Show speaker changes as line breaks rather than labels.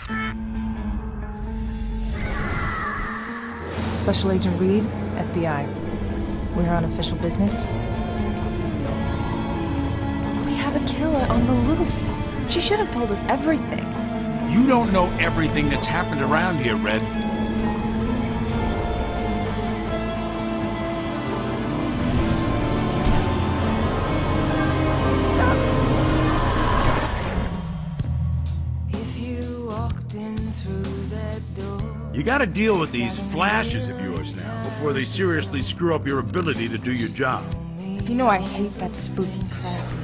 Special Agent Reed, FBI. We're here on official business. We have a killer on the loose. She should have told us everything.
You don't know everything that's happened around here, Red. You gotta deal with these flashes of yours now, before they seriously screw up your ability to do your job.
You know I hate that spooky crap.